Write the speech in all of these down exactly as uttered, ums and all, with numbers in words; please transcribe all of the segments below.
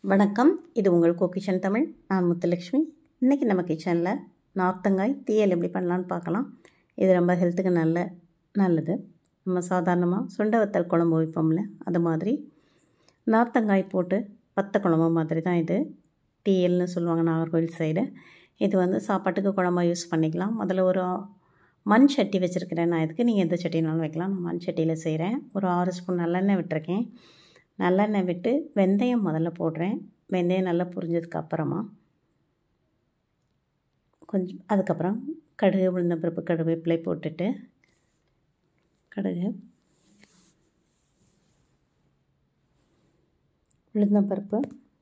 வணக்கம், இது உங்கள் கோ கிச்சன் தமிழ். நான் முத்துலட்சுமி. இன்றைக்கி நம்ம கிச்சனில் நார்த்தங்காய் தீயல் எப்படி பண்ணலான்னு பார்க்கலாம். இது ரொம்ப ஹெல்த்துக்கு நல்ல நல்லது. நம்ம சாதாரணமாக சுண்டை வத்தல் குழம்பு வைப்போம்ல, அது மாதிரி நார்த்தங்காய் போட்டு வத்த குழம்பு மாதிரி தான் இது. தீயல்னு சொல்லுவாங்க நாகர்கோவில் சைடு. இது வந்து சாப்பாட்டுக்கு குழம்பா யூஸ் பண்ணிக்கலாம். முதல்ல ஒரு மண் சட்டி வச்சுருக்கிறேன் நான். இதுக்கு நீங்கள் எந்த சட்டினாலும் வைக்கலாம். நான் மண் சட்டியில் செய்கிறேன். ஒரு ஆறு ஸ்பூன் நல்லெண்ணெய் விட்டுருக்கேன். நல்லெண்ணெய் விட்டு வெந்தயம் முதல்ல போடுறேன். வெந்தயம் நல்லா புரிஞ்சதுக்கு அப்புறமா கொஞ்சம் அதுக்கப்புறம் கடுகு, உளுந்தம்பருப்பு, கருவேப்பிலை போட்டுட்டு கடுகு, உளுந்தம்பருப்பு,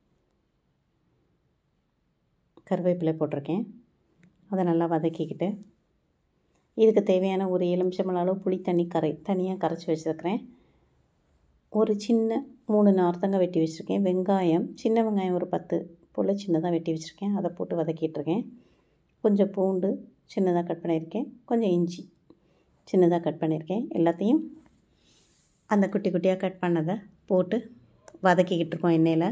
கருவேப்பிலை போட்டிருக்கேன். அதை நல்லா வதக்கிக்கிட்டு இதுக்கு தேவையான ஒரு எலுமிச்சம்பழம் அளவு புளி தண்ணி கரை தனியாக கரைச்சி வச்சுருக்கிறேன். ஒரு சின்ன மூணு நார்த்தங்காய் வெட்டி வச்சுருக்கேன். வெங்காயம், சின்ன வெங்காயம் ஒரு பத்து போல் சின்னதாக வெட்டி வச்சுருக்கேன். அதை போட்டு வதக்கிட்டுருக்கேன். கொஞ்சம் பூண்டு சின்னதாக கட் பண்ணியிருக்கேன். கொஞ்சம் இஞ்சி சின்னதாக கட் பண்ணியிருக்கேன். எல்லாத்தையும் அந்த குட்டி குட்டியாக கட் பண்ணதை போட்டு வதக்கிக்கிட்டு இருக்கோம் எண்ணெயில்.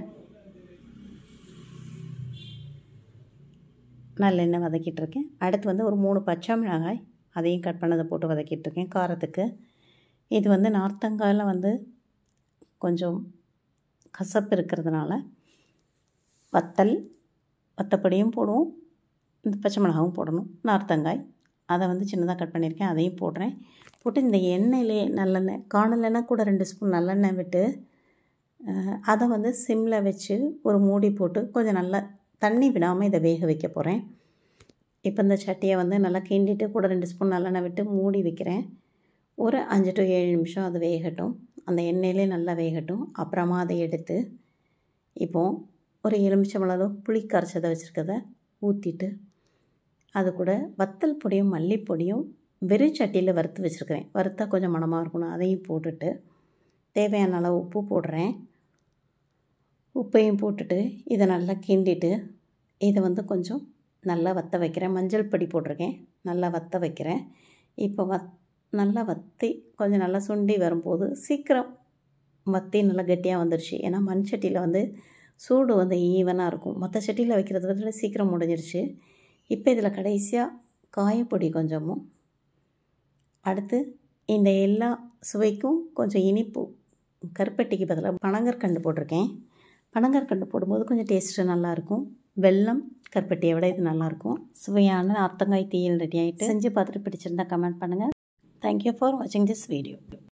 நல்லெண்ணெய் வதக்கிட்டுருக்கேன். அடுத்து வந்து ஒரு மூணு பச்சை மிளகாய் அதையும் கட் பண்ணதை போட்டு வதக்கிட்டுருக்கேன் காரத்துக்கு. இது வந்து நார்த்தங்காயில் வந்து கொஞ்சம் கசப்பு இருக்கிறதுனால வத்தல் வத்தப்பொடியும் போடுவோம், இந்த பச்சை மிளகாவும் போடணும். நார்த்தங்காய் அதை வந்து சின்னதாக கட் பண்ணியிருக்கேன். அதையும் போடுறேன். போட்டு இந்த எண்ணெயிலே நல்லெண்ணெய், காணலெண்ணெய் கூட ரெண்டு ஸ்பூன் நல்லெண்ணெய் விட்டு அதை வந்து சிம்மில் வச்சு ஒரு மூடி போட்டு கொஞ்சம் நல்லா தண்ணி விடாமல் இதை வேக வைக்க போகிறேன். இப்போ இந்த சட்டியை வந்து நல்லா கிண்டிட்டு கூட ரெண்டு ஸ்பூன் நல்லெண்ணெய் விட்டு மூடி வைக்கிறேன். ஒரு அஞ்சு டு ஏழு நிமிஷம் அது வேகட்டும். அந்த எண்ணெயிலே நல்லா வேகட்டும். அப்புறமா அதை எடுத்து இப்போது ஒரு எலுமிச்சம்பழம் புளி கரைச்சதை வச்சுருக்கதை ஊற்றிட்டு அது கூட வத்தல் பொடியும் மல்லிப்பொடியும் வெறும் சட்டியில் வறுத்து வச்சுருக்கிறேன். வறுத்தா கொஞ்சம் மணமாக இருக்கணும். அதையும் போட்டுட்டு தேவையான அளவு உப்பு போடுறேன். உப்பையும் போட்டுட்டு இதை நல்லா கிண்டிட்டு இதை வந்து கொஞ்சம் நல்லா வற்ற வைக்கிறேன். மஞ்சள் பொடி போட்டிருக்கேன். நல்லா வற்ற வைக்கிறேன். இப்போ வத் நல்லா வற்றி கொஞ்சம் நல்லா சுண்டி வரும்போது சீக்கிரம் வற்றி நல்லா கெட்டியாக வந்துடுச்சு. ஏன்னா மண் சட்டியில் வந்து சூடு வந்து ஈவனாக இருக்கும். மற்ற சட்டியில் வைக்கிறது வந்து சீக்கிரம் முடிஞ்சிருச்சு. இப்போ இதில் கடைசியாக காயப்பொடி கொஞ்சமும், அடுத்து இந்த எல்லா சுவைக்கும் கொஞ்சம் இனிப்பு கருப்பட்டிக்கு பதிலாக பனங்கற்கண்டு போட்டிருக்கேன். பனங்கற்கண்டு போடும்போது கொஞ்சம் டேஸ்ட்டு நல்லாயிருக்கும். வெல்லம் கருப்பட்டியை விட இது நல்லாயிருக்கும். சுவையான நார்த்தங்காய் தீயல் ரெடி ஆகிட்டு செஞ்சு பார்த்துட்டு பிடிச்சிருந்தா கமெண்ட் பண்ணுங்கள். Thank you for watching this video.